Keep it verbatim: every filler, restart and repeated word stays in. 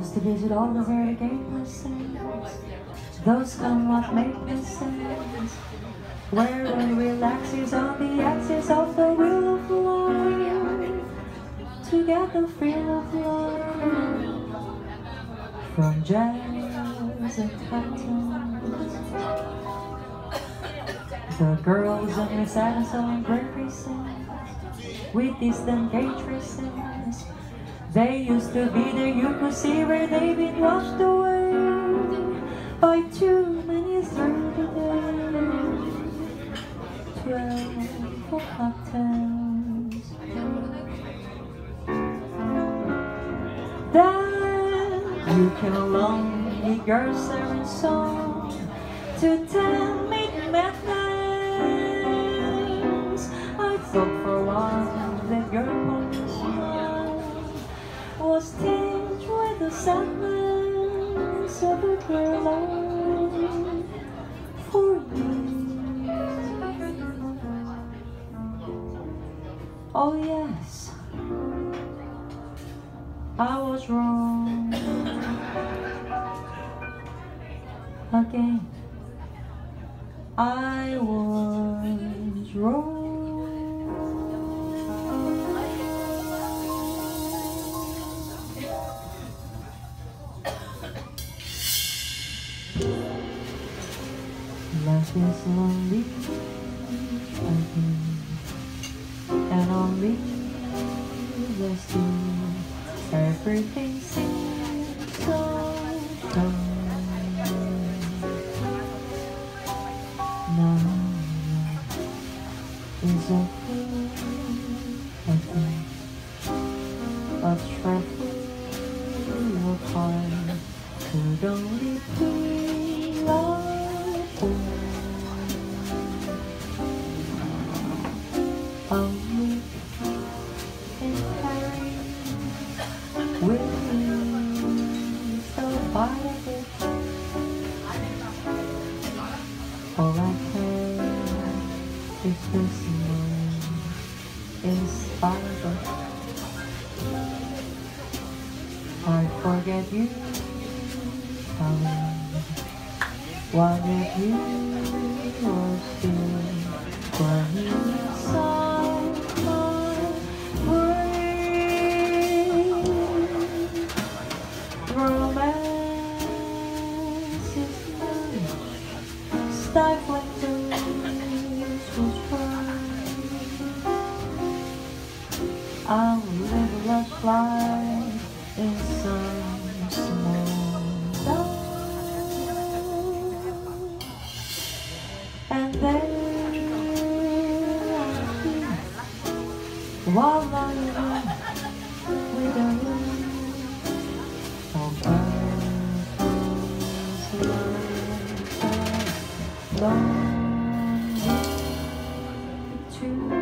used to visit all the very gameless those come what make me sense, where we relaxes on the axis of the wheel of life, to get the feel of love from jazz and captains. The girls in Miss Addison and great races, with distant gauge races, they used to be there, you could see where they've been washed away by too many thirty days, twelve for cocktails. Then you came along, the girls serving song to tell me madness. I thought for a while that your smile was tinged with the sadness of a clear life for me. Oh yes, I was wrong again. I was wrong. Life is lonely again, and only just you. Everything seems so dumb. Now is okay, I think, but trifle apart could only be love. I'll meet in Paris with you, so part of it. All I care is this moment, in spite of it. I forget you, darling. What if you were still when you saw my brain? Romance is nice, stifling the leaves was bright. I'll live a lush life in some small town. And then I'll be while lying with a room of earth's light, longing to